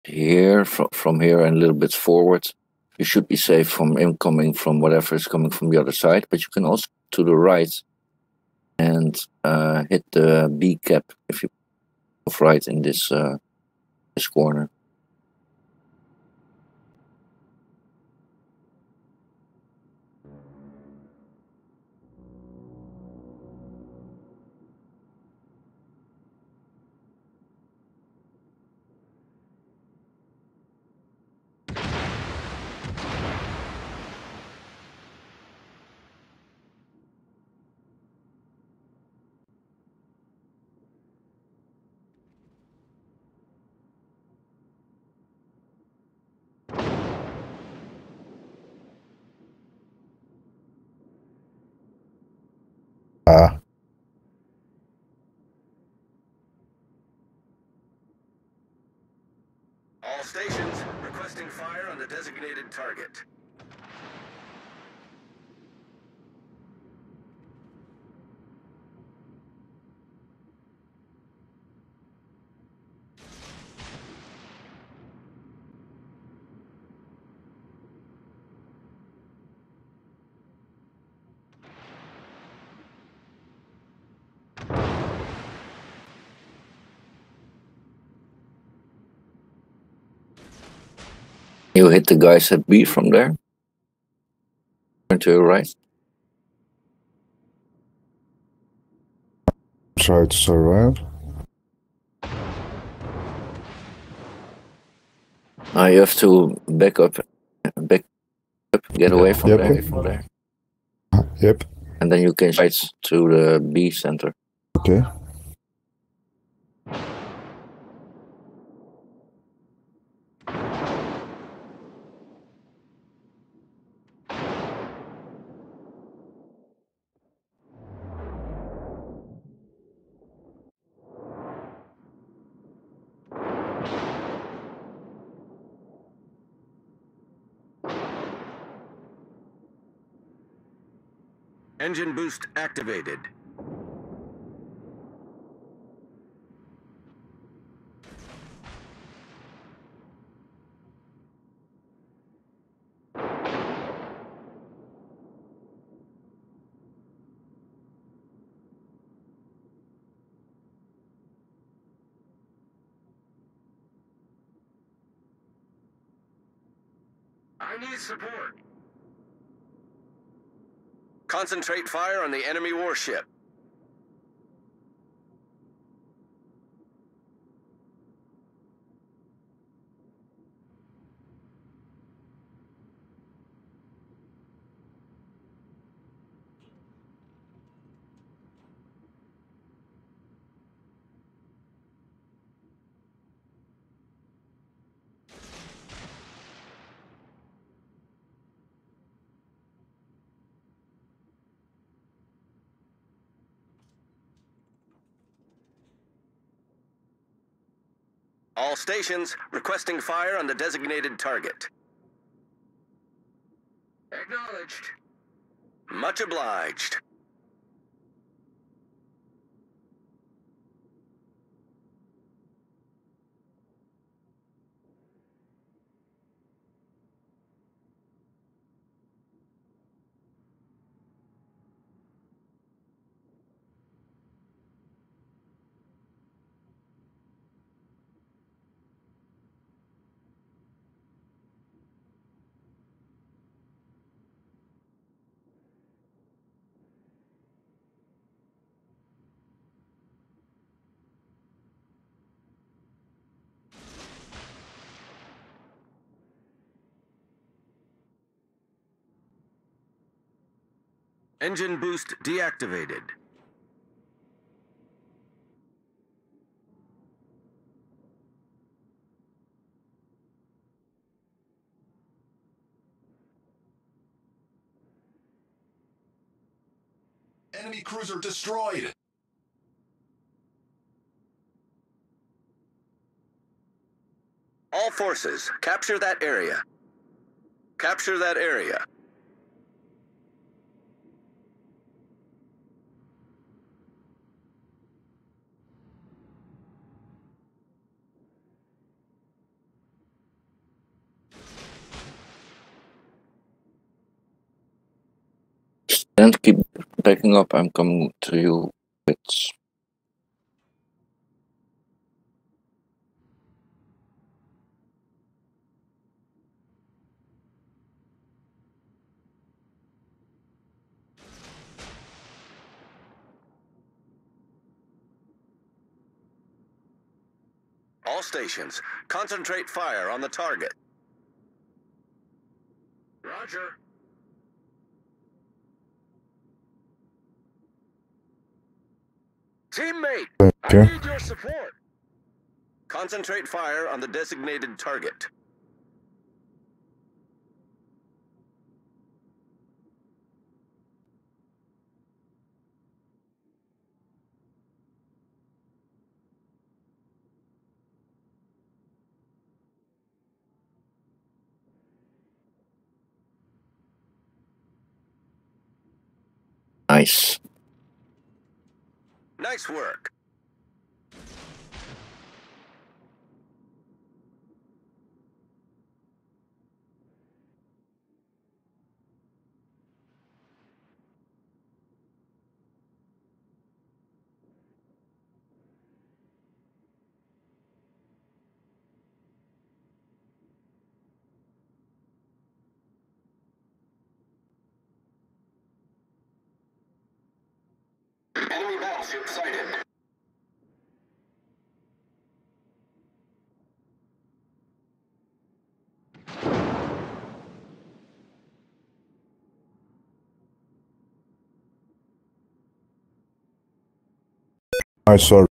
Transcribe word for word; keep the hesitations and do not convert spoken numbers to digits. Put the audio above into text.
here, from, from here and a little bit forward, you should be safe from incoming from whatever is coming from the other side. But you can also to the right and uh, hit the B cap if you move right in this uh, this corner. Ah. All stations requesting fire on the designated target. You hit the guys at B from there. Turn to your right. Try to survive. Now you have to back up, back up, get away from Yep. there, from there, Yep. and then you can right to the B center. Okay. Engine boost activated. I need support. Concentrate fire on the enemy warship. All stations requesting fire on the designated target. Acknowledged. Much obliged. Engine boost deactivated. Enemy cruiser destroyed. All forces, capture that area. Capture that area. And keep backing up. I'm coming to you with. All stations, concentrate fire on the target. Roger. Teammate, Thank I you. need your support. Concentrate fire on the designated target. Nice. Nice work. Enemy battleship sighted. I saw